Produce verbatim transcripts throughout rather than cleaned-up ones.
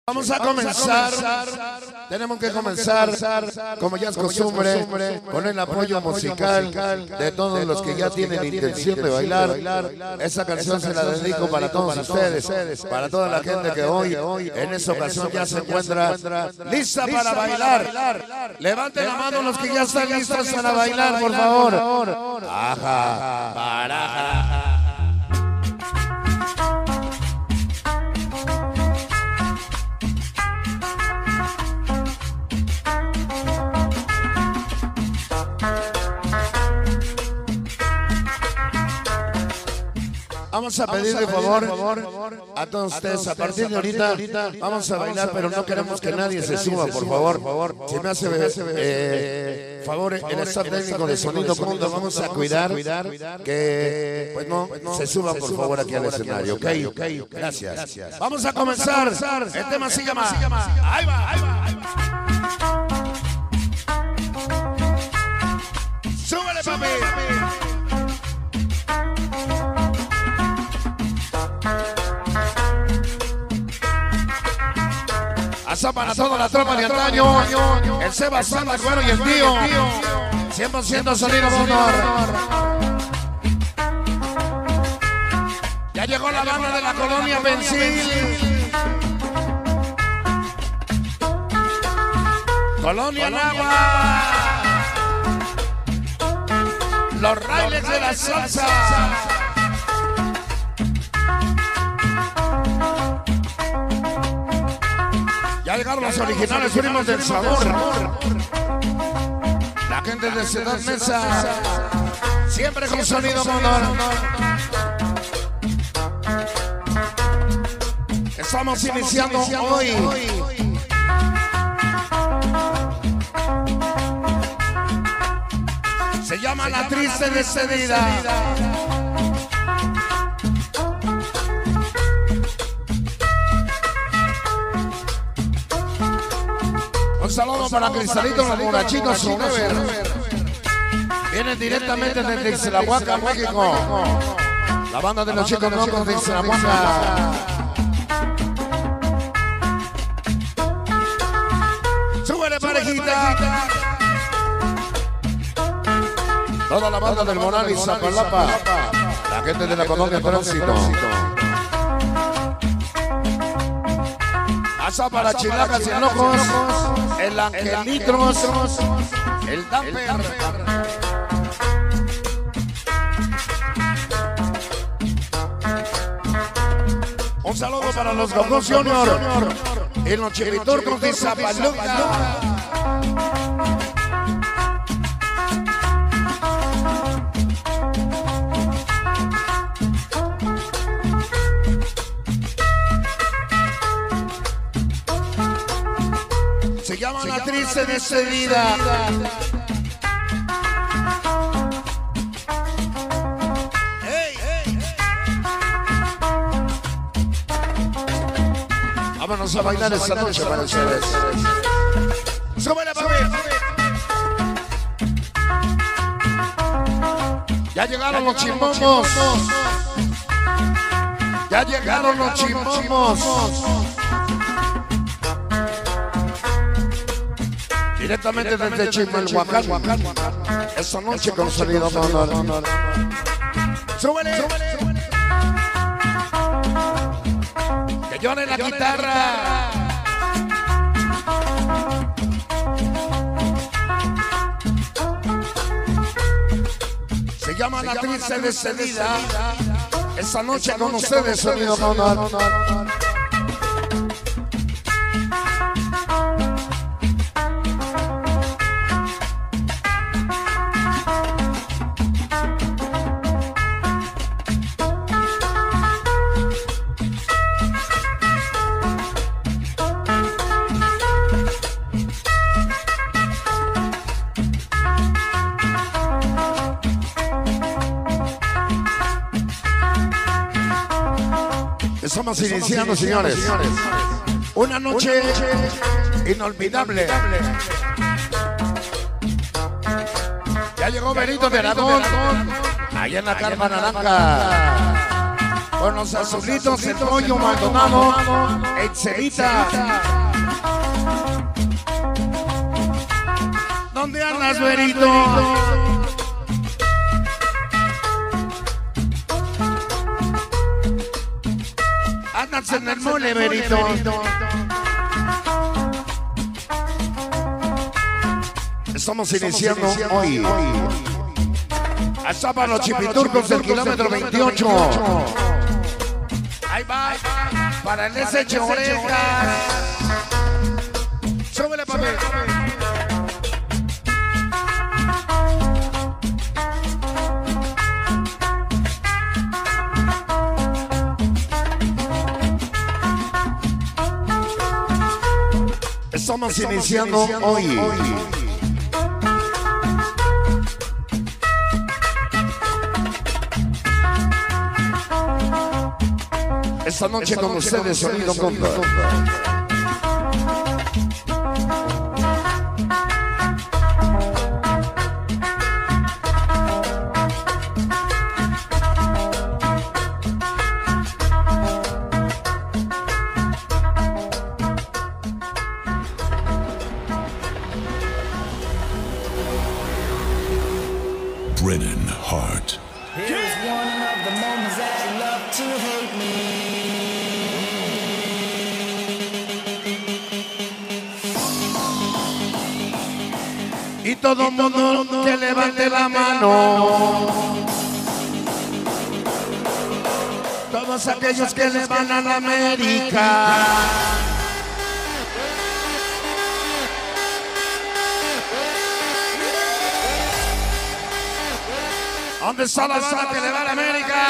Vamos a comenzar, tenemos que comenzar, como ya es costumbre, con el apoyo musical de todos los que ya tienen intención de bailar. Esa canción se la dedico para todos ustedes, para toda la gente que hoy, en esta ocasión, ya se encuentra lista para bailar. Levanten la mano los que ya están listos para bailar, por favor. Ajá, baraja. Vamos a pedirle favor a todos ustedes, a partir de ahorita vamos a bailar, pero no queremos que nadie se suba, por favor. Si me hace eh, favor el staff técnico de Sonido Mundo, vamos a cuidar que pues no se suban, por favor, aquí al escenario, ¿ok? Gracias. Vamos a comenzar. El tema se llama. Ahí va, ahí va, ahí va. Súbele, papi. Hasta para toda la tropa de antaño, el Sebastián, el Güero y el Tío, cien por ciento Sonido Mundo. Ya llegó la banda de la colonia Pensil, Colonia Nagua, los Railes de la Salsa. Ya llegaron los originales primos del sabor. La gente de Ciudad Mesa, siempre con Sonido Mundo. Estamos iniciando hoy. Se llama La Triste Despedida. Un saludo para Cristalito, los borrachitos Forever. Vienen directamente desde Ixtlahuaca, México. La banda de los chicos locos de Ixtlahuaca. ¡Súbele, parejita! Toda la banda del Moral y Zapalapa. La gente de la colonia Tránsito. Asa para Chilacas y Locos, el Angelitros, el Damper. Un saludo para los Gogos Junior y los Chiviturcos de Zapaluca. Se llama La Triste Despedida. Hey, hey. Vámonos a bailar esta noche para ustedes. ¡Súbele, papi! Ya llegaron los chimbomos. Ya llegaron los chimbomos. Directamente desde Chimalhuacán, esta noche con Sonido Mundo. ¡Súbele! Que llore la guitarra. Se llama La Triste Despedida. Esta noche con ustedes, Sonido Mundo. Estamos iniciando, señores, una noche inolvidable. Ya llegó Benito de Aragón, allá en la Carpa Naranja. Con los azulitos, el pollo Maldonado, Excelita. ¿Dónde andas, güerito? Andas en el mole, güerito. Estamos iniciando hoy. Hasta para los chipiturcos del kilómetro veintiocho. Ahí va, para el S H Orejas. Súbele, papi. Estamos iniciando hoy. Esta noche con ustedes, Sonido Conda. Brennan Hart. Here's one of the moments that you love to hate me. Y todo el mundo que levante la mano. Todos aquellos que le van a la América. ¿Dónde está la banda que le va a la América?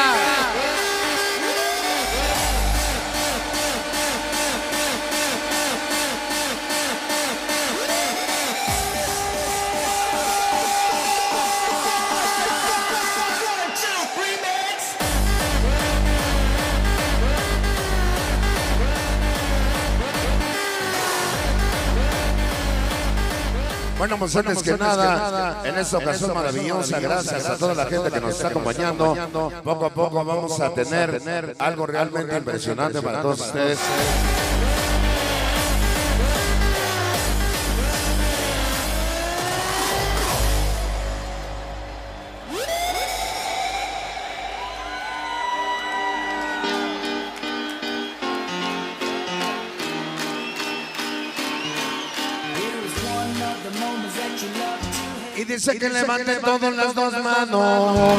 Bueno, pues antes que nada, en esta ocasión maravillosa, gracias a toda la gente que nos está acompañando. Poco a poco vamos a tener algo realmente impresionante para todos ustedes. Y dice que levante todas las dos manos.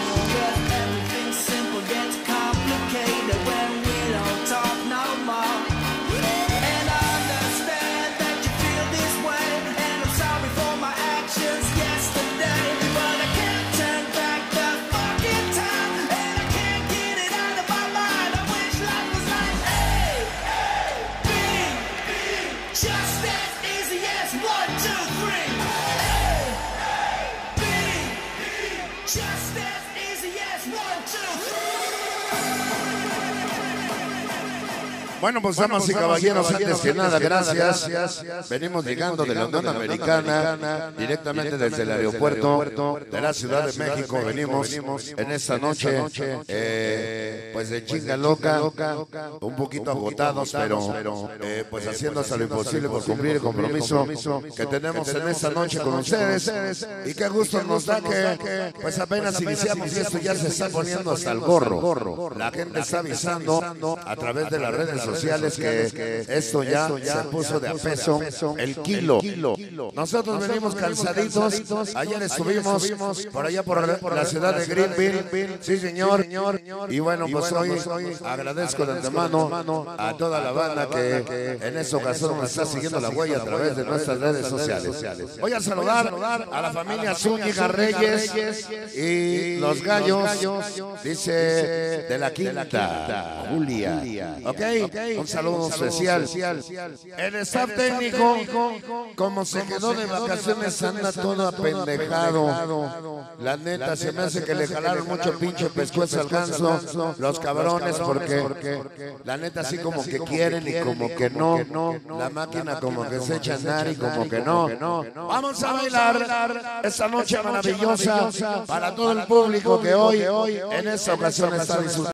Bueno, pues damas y caballeros, antes que nada, gracias. Venimos llegando de la Unión Americana, directamente desde el aeropuerto de la Ciudad de México. Venimos en esta noche, eh, pues de chinga loca, un poquito agotados, pero eh, pues haciendo hasta lo imposible por cumplir el compromiso que tenemos en esta noche con ustedes. Y qué gusto nos da que, pues apenas iniciamos y esto ya se está poniendo hasta el gorro. La gente está avisando a través de las redes sociales sociales que esto ya se puso de a peso el kilo. Nosotros venimos cansaditos. Ayer estuvimos por allá por la ciudad de Greenville. Sí, señor. Y bueno, pues hoy agradezco de antemano a toda la banda que en esta ocasión nos está siguiendo la huella a través de nuestras redes sociales. Voy a saludar a la familia Zúñiga Reyes y los gallos, dice de la Quinta, Julia. Ok. Un saludo especial. El staff técnico, como se quedó de vacaciones, anda todo apendejado. La neta, se me hace que le jalaron mucho pinche pescuezo al ganso, los cabrones, porque la neta así como que quieren y como que no. La máquina como que se echa a andar y como que no. Vamos a bailar esta noche maravillosa para todo el público que hoy, en esta ocasión, está disfrutando.